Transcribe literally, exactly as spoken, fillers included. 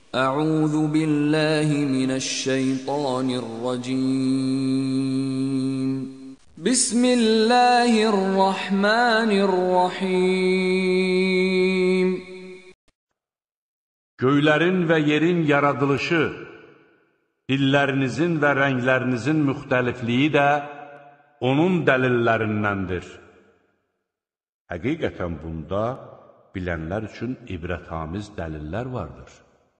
Əuzu billahi mineşşeytanirracim. Bismillahirrahmanirrahim. Göylərin və yerin yaradılışı, dillərinizin və rənglərinizin müxtəlifliyi də onun dəlillərindəndir. Həqiqətən bunda bilənlər üçün ibrətamiz dəlillər vardır.